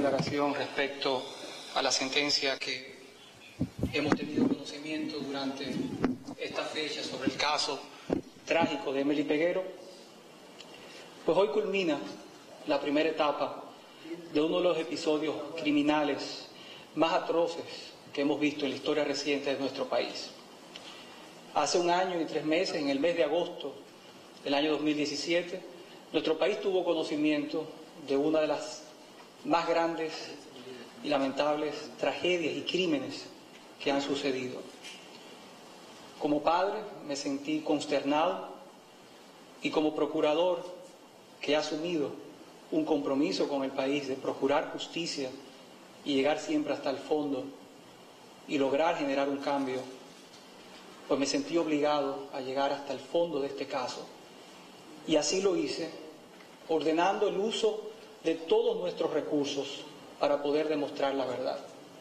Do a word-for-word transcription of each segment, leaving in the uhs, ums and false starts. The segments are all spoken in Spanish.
declaración respecto a la sentencia que hemos tenido conocimiento durante esta fecha sobre el caso trágico de Emily Peguero. Pues hoy culmina la primera etapa de uno de los episodios criminales más atroces que hemos visto en la historia reciente de nuestro país. Hace un año y tres meses, en el mes de agosto del año dos mil diecisiete, nuestro país tuvo conocimiento de una de las más grandes y lamentables tragedias y crímenes que han sucedido. Como padre me sentí consternado y como procurador que ha asumido un compromiso con el país de procurar justicia y llegar siempre hasta el fondo y lograr generar un cambio, pues me sentí obligado a llegar hasta el fondo de este caso. Y así lo hice, ordenando el uso de todos nuestros recursos para poder demostrar la verdad.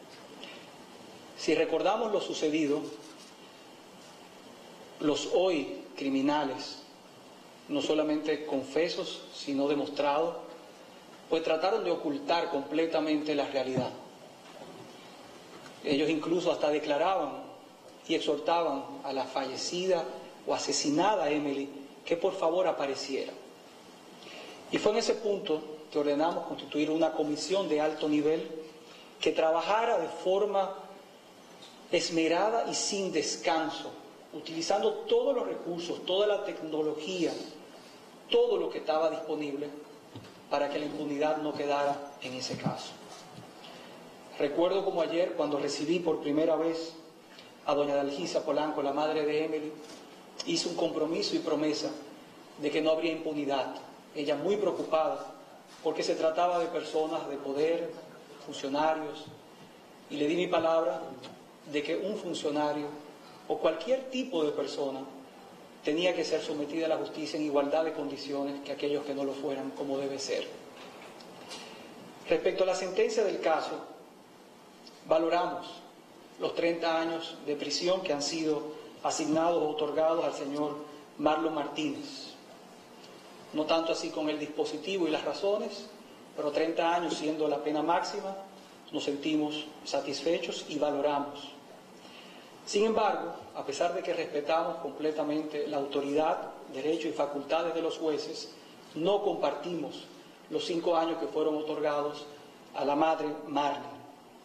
Si recordamos lo sucedido, los hoy criminales, no solamente confesos, sino demostrados, pues trataron de ocultar completamente la realidad. Ellos incluso hasta declaraban y exhortaban a la fallecida o asesinada Emily que por favor apareciera. Y fue en ese punto que ordenamos constituir una comisión de alto nivel que trabajara de forma esmerada y sin descanso, utilizando todos los recursos, toda la tecnología, todo lo que estaba disponible para que la impunidad no quedara en ese caso. Recuerdo como ayer cuando recibí por primera vez a doña Dalgisa Polanco, la madre de Emily, hizo un compromiso y promesa de que no habría impunidad. Ella muy preocupada porque se trataba de personas de poder, funcionarios, y le di mi palabra de que un funcionario o cualquier tipo de persona tenía que ser sometida a la justicia en igualdad de condiciones que aquellos que no lo fueran, como debe ser. Respecto a la sentencia del caso, valoramos los treinta años de prisión que han sido asignados o otorgados al señor Marlon Martínez. No tanto así con el dispositivo y las razones, pero treinta años siendo la pena máxima, nos sentimos satisfechos y valoramos. Sin embargo, a pesar de que respetamos completamente la autoridad, derechos y facultades de los jueces, no compartimos los cinco años que fueron otorgados a la madre Marlene.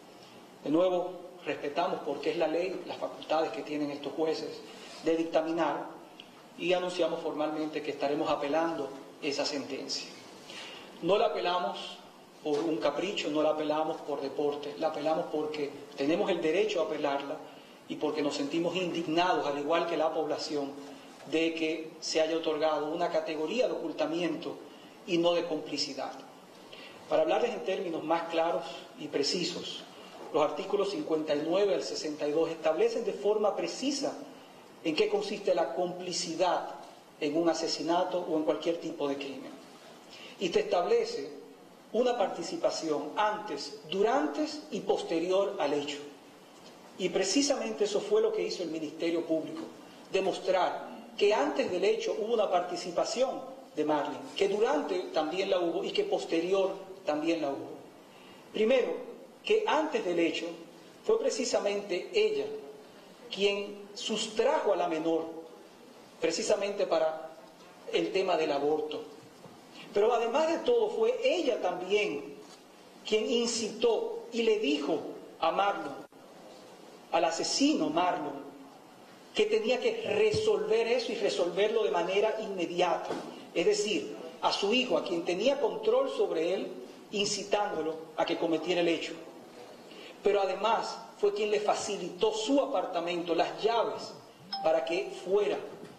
De nuevo, respetamos porque es la ley, las facultades que tienen estos jueces de dictaminar, y anunciamos formalmente que estaremos apelando esa sentencia. No la apelamos por un capricho, no la apelamos por deporte, la apelamos porque tenemos el derecho a apelarla y porque nos sentimos indignados, al igual que la población, de que se haya otorgado una categoría de ocultamiento y no de complicidad. Para hablarles en términos más claros y precisos, los artículos cincuenta y nueve al sesenta y dos establecen de forma precisa en qué consiste la complicidad en un asesinato o en cualquier tipo de crimen. Y te establece una participación antes, durante y posterior al hecho. Y precisamente eso fue lo que hizo el Ministerio Público, demostrar que antes del hecho hubo una participación de Marlene, que durante también la hubo y que posterior también la hubo. Primero, que antes del hecho fue precisamente ella quien sustrajo a la menor precisamente para el tema del aborto. Pero además de todo fue ella también quien incitó y le dijo a Marlon, al asesino Marlon, que tenía que resolver eso y resolverlo de manera inmediata. Es decir, a su hijo, a quien tenía control sobre él, incitándolo a que cometiera el hecho. Pero además fue quien le facilitó su apartamento, las llaves, para que fuera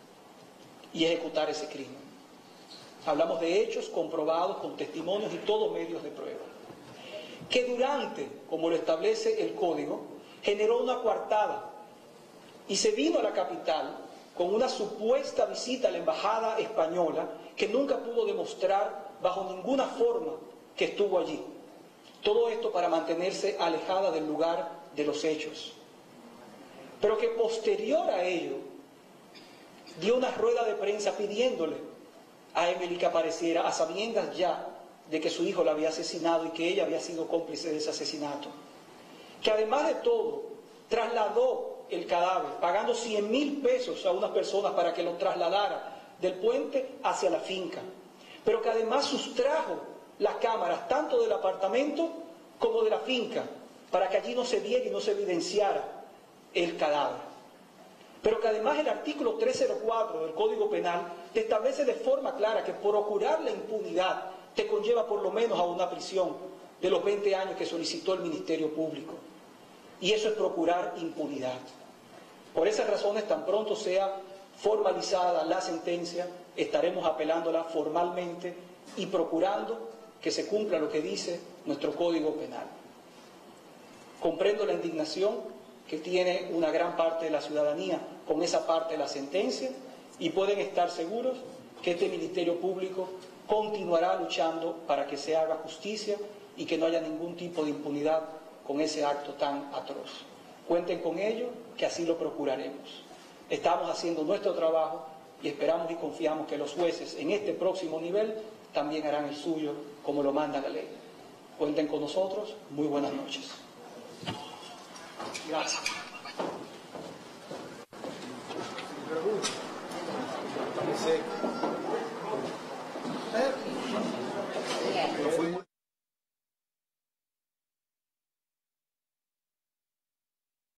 y ejecutara ese crimen. Hablamos de hechos comprobados con testimonios y todos medios de prueba. Que durante, como lo establece el Código, generó una coartada y se vino a la capital con una supuesta visita a la embajada española que nunca pudo demostrar bajo ninguna forma que estuvo allí. Todo esto para mantenerse alejada del lugar de los hechos. Pero que posterior a ello dio una rueda de prensa pidiéndole a Emily que apareciera a sabiendas ya de que su hijo la había asesinado y que ella había sido cómplice de ese asesinato. Que además de todo, trasladó el cadáver, pagando cien mil pesos a unas personas para que lo trasladara del puente hacia la finca. Pero que además sustrajo las cámaras tanto del apartamento como de la finca, para que allí no se viera y no se evidenciara el cadáver. Pero que además el artículo trescientos cuatro del Código Penal te establece de forma clara que procurar la impunidad te conlleva por lo menos a una prisión de los veinte años que solicitó el Ministerio Público. Y eso es procurar impunidad. Por esas razones, tan pronto sea formalizada la sentencia, estaremos apelándola formalmente y procurando que se cumpla lo que dice nuestro Código Penal. Comprendo la indignación que tiene una gran parte de la ciudadanía con esa parte de la sentencia y pueden estar seguros que este Ministerio Público continuará luchando para que se haga justicia y que no haya ningún tipo de impunidad con ese acto tan atroz. Cuenten con ello, que así lo procuraremos. Estamos haciendo nuestro trabajo y esperamos y confiamos que los jueces en este próximo nivel también harán el suyo como lo manda la ley. Cuenten con nosotros. Muy buenas noches. Gracias. Fue muy